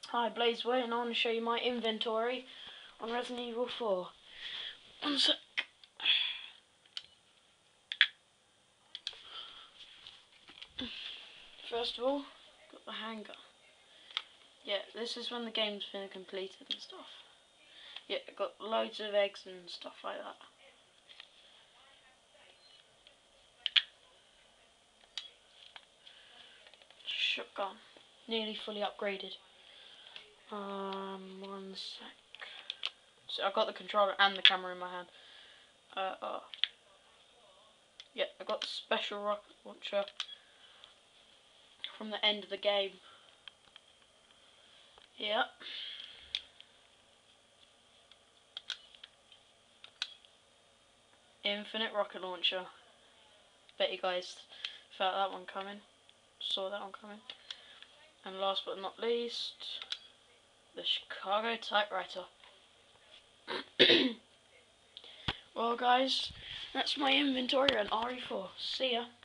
Hi Blazeway, and I want to show you my inventory on Resident Evil 4. One sec. First of all, got the handgun. Yeah, this is when the game's been completed and stuff. Yeah, got loads of eggs and stuff like that. Shotgun, nearly fully upgraded. One sec. So I got the controller and the camera in my hand. Yeah, I got the special rocket launcher from the end of the game. Yep. Infinite rocket launcher. Bet you guys felt that one coming. Saw that one coming. And last but not least, the Chicago typewriter. Well guys, that's my inventory on RE4. See ya.